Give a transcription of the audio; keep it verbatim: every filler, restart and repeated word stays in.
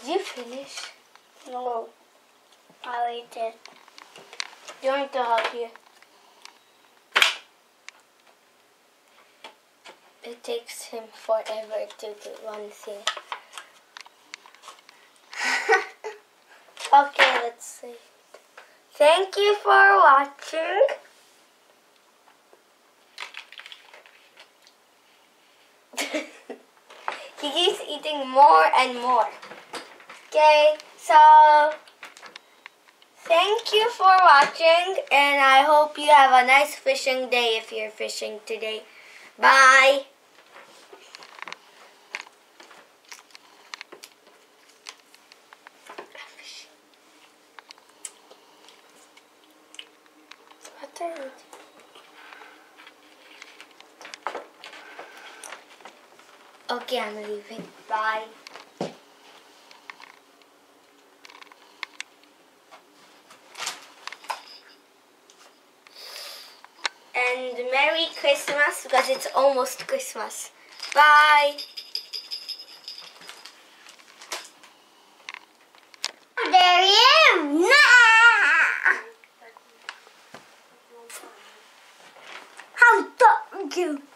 you finish? No. I'll eat it. You want me to help you? It takes him forever to do one thing. Okay, let's see. Thank you for watching. He keeps eating more and more. Okay, so thank you for watching, and I hope you have a nice fishing day if you're fishing today. Bye. Okay, I'm leaving. Bye. And Merry Christmas, because it's almost Christmas. Bye. There he is. Nah. How dare you?